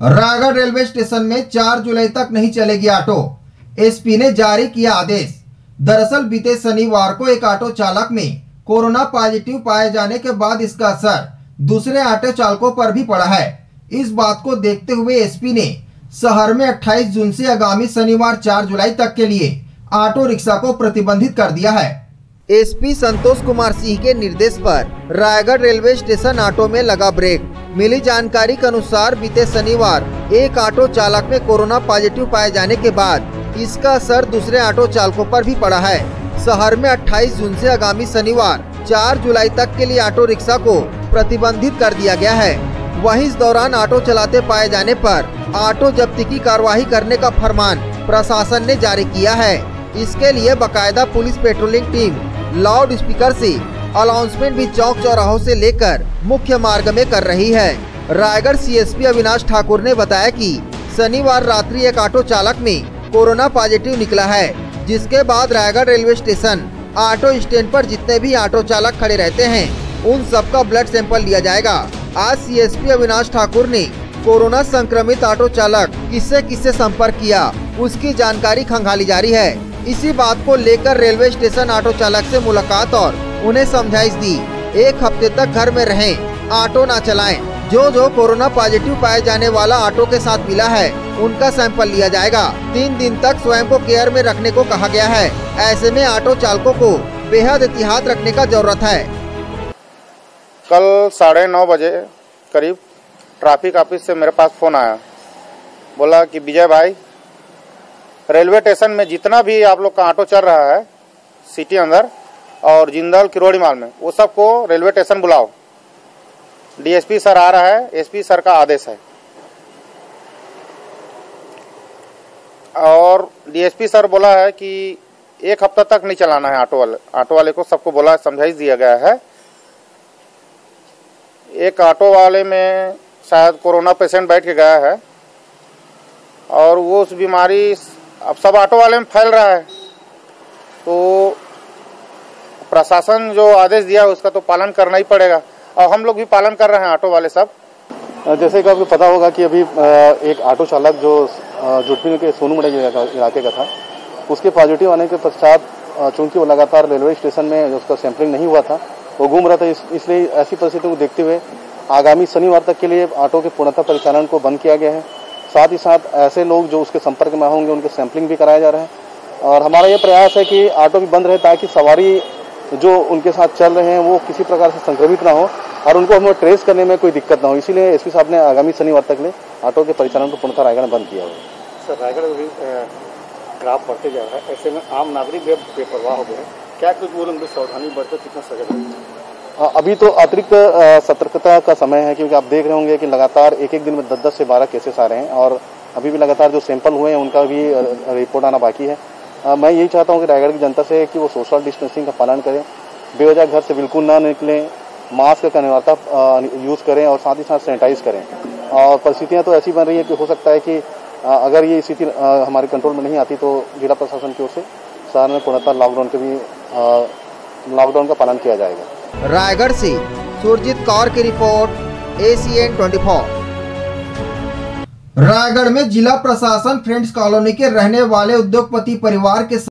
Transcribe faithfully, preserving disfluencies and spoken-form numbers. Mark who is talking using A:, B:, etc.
A: Raigarh railway station में चार जुलाई तक नहीं चलेगी ऑटो। एसपी ने जारी किया आदेश। दरअसल बीते शनिवार को एक ऑटो चालक में कोरोना पॉजिटिव पाए जाने के बाद इसका असर दूसरे ऑटो चालकों पर भी पड़ा है। इस बात को देखते हुए एसपी ने शहर में अट्ठाईस जून से आगामी शनिवार चार जुलाई तक के लिए ऑटो रिक्शा को प्रतिबंधित कर दिया है। एसपी संतोष कुमार सिंह के निर्देश पर रायगढ़ रेलवे स्टेशन ऑटो में लगा ब्रेक। मिली जानकारी के अनुसार बीते शनिवार एक ऑटो चालक में कोरोना पॉजिटिव पाए जाने के बाद इसका असर दूसरे ऑटो चालकों पर भी पड़ा है। शहर में अट्ठाईस जून से आगामी शनिवार चार जुलाई तक के लिए ऑटो रिक्शा को प्रतिबंधित कर दिया गया है। वहीं इस दौरान ऑटो चलाते पाए जाने पर ऑटो जब्ती की कार्रवाई करने का फरमान प्रशासन ने जारी किया है। इसके लिए बाकायदा police patrolling team loud speaker से अनाउंसमेंट भी चौक चौराहों से लेकर मुख्य मार्ग में कर रही है। रायगढ़ सीएसपी अविनाश ठाकुर ने बताया कि शनिवार रात्रि एक ऑटो चालक में कोरोना पॉजिटिव निकला है, जिसके बाद Raigarh railway station auto stand पर जितने भी ऑटो चालक खड़े रहते हैं उन सबका ब्लड सैंपल लिया जाएगा। आज सीएसपी अविनाश ठाकुर ने कोरोना संक्रमित ऑटो चालक किससे किससे संपर्क किया उसकी जानकारी खंगाली जारी है। इसी बात को लेकर रेलवे स्टेशन ऑटो चालक से मुलाकात और उन्हें समझाइश दी। एक हफ्ते तक घर में रहें, ऑटो ना चलाएं। जो जो कोरोना पॉजिटिव पाए जाने वाला ऑटो के साथ मिला है उनका सैंपल लिया जाएगा। तीन दिन तक स्वयं को केयर में रखने को कहा गया है। ऐसे में ऑटो चालकों को बेहद एहतियात रखने का जरूरत है।
B: कल साढ़े नौ बजे करीब ट्रैफिक ऑफिस से मेरे पास फोन आया, बोला कि विजय भाई रेलवे स्टेशन में जितना भी आप लोग का ऑटो चल रहा है सिटी अंदर और जिंदल किरोड़ी माल में, वो सबको रेलवे स्टेशन बुलाओ। डीएसपी सर आ रहा है, एसपी सर का आदेश है। और डीएसपी सर बोला है कि एक हफ्ता तक नहीं चलाना है ऑटो वाले ऑटो वाले को सबको बोला समझाइश दिया गया है। एक ऑटो वाले में शायद कोरोना पेशेंट बैठ के गया है और वो उस बीमारी अब सब ऑटो वाले में फैल रहा है, तो प्रशासन जो आदेश दिया है उसका तो पालन करना ही पड़ेगा और हम लोग भी पालन कर रहे हैं ऑटो वाले सब।
C: जैसे कि आपको पता होगा कि अभी एक ऑटो चालक जो जुटपी के सोनू मड़ई इलाके का था, उसके पॉजिटिव आने के पश्चात चूंकि वो लगातार रेलवे स्टेशन में उसका सैंपलिंग नहीं हुआ था, वो घूम रहा था, इस, इसलिए ऐसी परिस्थिति को देखते हुए आगामी शनिवार तक के लिए ऑटो के पूर्णतः परिचालन को बंद किया गया है। साथ ही साथ ऐसे लोग जो उसके संपर्क में होंगे उनके सैंपलिंग भी कराया जा रहा है और हमारा ये प्रयास है कि ऑटो भी बंद रहे ताकि सवारी जो उनके साथ चल रहे हैं वो किसी प्रकार से संक्रमित ना हो और उनको हमें ट्रेस करने में कोई दिक्कत ना हो। इसीलिए एसपी साहब ने आगामी शनिवार तक ले ऑटो के परिचालन को पूर्णतः रायगढ़ में बंद किया है।
D: सर, रायगढ़ में भी ग्राफ बढ़ते जा रहा है, ऐसे में आम नागरिक भी बेपरवाह हो गए, क्या कुछ बोल उनको सावधानी बरते, कितना सजग है?
C: अभी तो अतिरिक्त सतर्कता का समय है, क्योंकि आप देख रहे होंगे कि लगातार एक एक दिन में दस दस से बारह केसेस आ रहे हैं और अभी भी लगातार जो सैंपल हुए हैं उनका भी रिपोर्ट आना बाकी है। मैं यही चाहता हूं कि रायगढ़ की जनता से कि वो सोशल डिस्टेंसिंग का पालन करें, बेवजह घर से बिल्कुल ना निकलें, मास्क का अनिवार्यता यूज़ करें और साथ ही साथ सैनिटाइज करें। और परिस्थितियाँ तो ऐसी बन रही है कि हो सकता है कि अगर ये स्थिति हमारे कंट्रोल में नहीं आती तो जिला प्रशासन की ओर से शहर में पूर्णतः लॉकडाउन के भी लॉकडाउन का पालन किया जाएगा।
A: रायगढ़ से सुरजीत कौर की रिपोर्ट, एसीएन चौबीस। रायगढ़ में जिला प्रशासन फ्रेंड्स कॉलोनी के रहने वाले उद्योगपति परिवार के